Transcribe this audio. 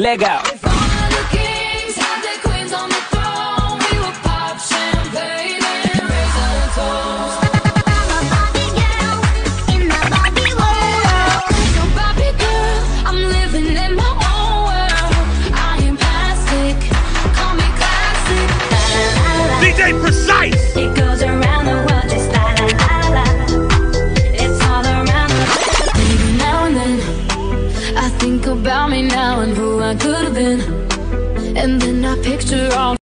Let go. If all of the kings had their queens on the throne, we would pop champagne and raise our toast. I'm a Barbie girl in the Barbie world. So Barbie girl, I'm living in my own world. I am plastic, call me classic. La la la. DJ Precise. It goes around the world just la la la la. It's all around the world. Maybe now and then I think about me now and who I could have been, and then I picture all